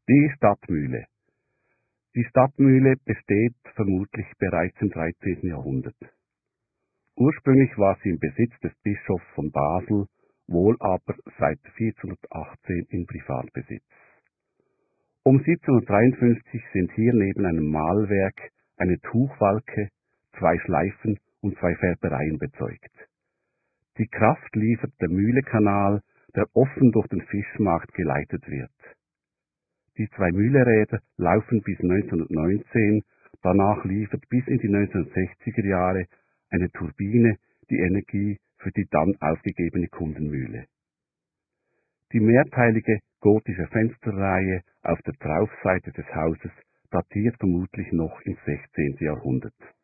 Die Stadtmühle. Die Stadtmühle besteht vermutlich bereits im 13. Jahrhundert. Ursprünglich war sie im Besitz des Bischofs von Basel, wohl aber seit 1418 in Privatbesitz. Um 1753 sind hier neben einem Mahlwerk eine Tuchwalke, 2 Schleifen und 2 Färbereien bezeugt. Die Kraft liefert der Mühlekanal, der offen durch den Fischmarkt geleitet wird. Die 2 Mühleräder laufen bis 1919, danach liefert bis in die 1960er Jahre eine Turbine die Energie für die dann aufgegebene Kundenmühle. Die mehrteilige gotische Fensterreihe auf der Traufseite des Hauses datiert vermutlich noch ins 16. Jahrhundert.